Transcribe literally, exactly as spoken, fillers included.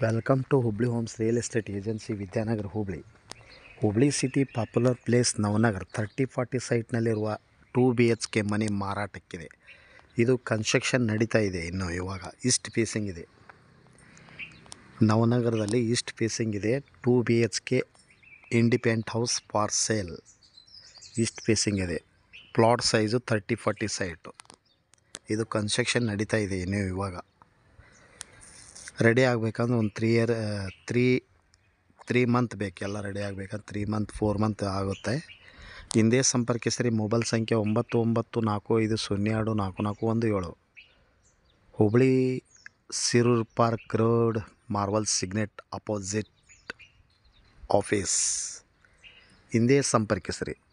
Welcome to Hubli homes real estate agency Vidyanagara Hubli. Hubli city popular place Navanagar thirty forty ಸೈಟ್ನಲ್ಲಿರುವ two B H K ಮನೆ ಮಾರಾಟಕ್ಕಿದೆ. ಇದು construction ನಡೀತಾ ಇದೆ. ಇನ್ನು ಇವಾಗ ಈಸ್ಟ್ ಫೇಸಿಂಗ್ ಇದೆ. ನವನಗರದಲ್ಲಿ ಈಸ್ಟ್ ಫೇಸಿಂಗ್ ಇದೆ. Two B H K independent house for sale. East facing ಇದೆ. Plot size thirty forty site. ಇದು ಕನ್ಸ್ಟ್ರಕ್ಷನ್ ನಡೀತಾ ಇದೆ. ಇನ್ನು ಇವಾಗ ರೆಡಿ ಆಗಬೇಕಂದ್ರೆ ಒಂದು three year three three month ಬೇಕು. ಎಲ್ಲ ರೆಡಿ ಆಗಬೇಕಂದ್ರೆ ತ್ರೀ ಮಂತ್ ಫೋರ್ ಮಂತ್ ಆಗುತ್ತೆ. ಹಿಂದೆ ಸಂಪರ್ಕಿಸಿರಿ. ಮೊಬೈಲ್ ಸಂಖ್ಯೆ ಒಂಬತ್ತು ಒಂಬತ್ತು ನಾಲ್ಕು ಐದು ಸೊನ್ನೆ ಎರಡು ನಾಲ್ಕು ನಾಲ್ಕು ಒಂದು ಏಳು. Hubli Sirur park road, Marvel Signet opposite office. ಹಿಂದೆ ಸಂಪರ್ಕಿಸಿರಿ.